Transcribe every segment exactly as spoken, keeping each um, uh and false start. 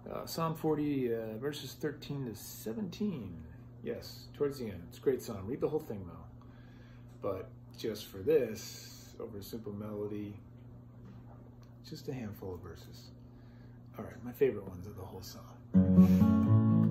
Uh, Psalm forty, uh, verses thirteen to seventeen. Yes, towards the end. It's a great psalm. Read the whole thing, though. But just for this, over a simple melody, just a handful of verses. All right, my favorite ones of the whole psalm.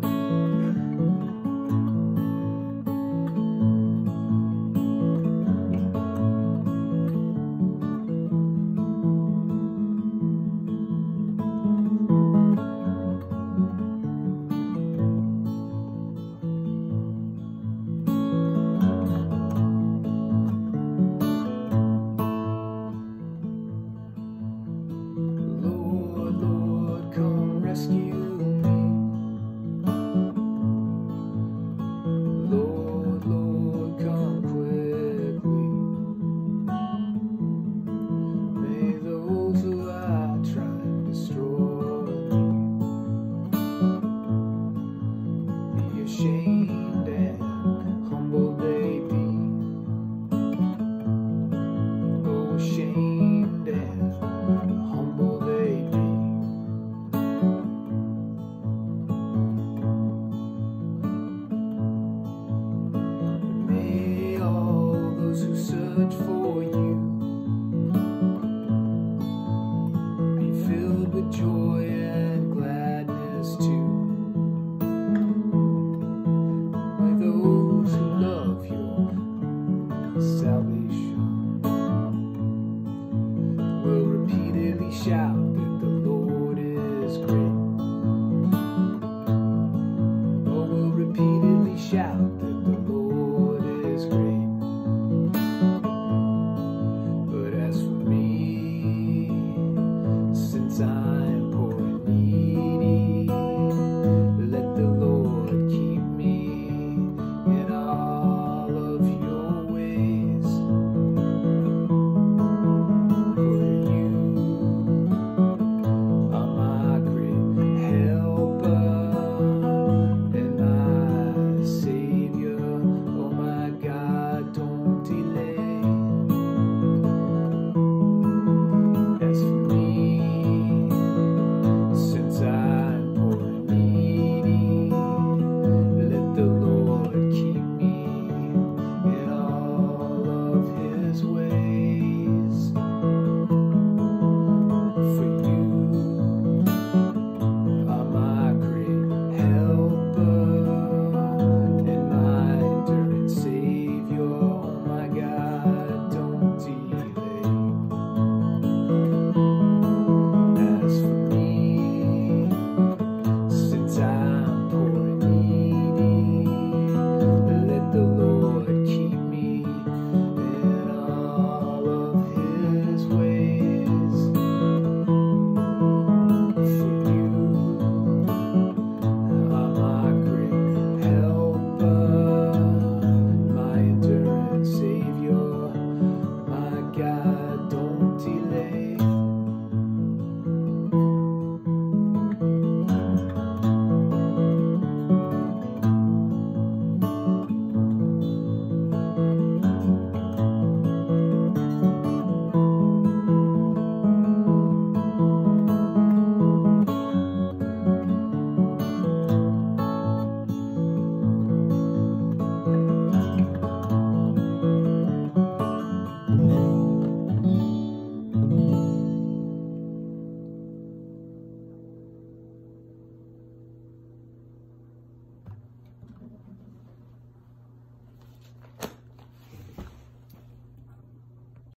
Rescue me, Lord, Lord, come quickly. May those who are trying to destroy me be ashamed and humble they be. Oh, ashamed and humble they be. Who search for you be filled with joy and gladness too. May those who love your salvation will repeatedly shout that the Lord is great.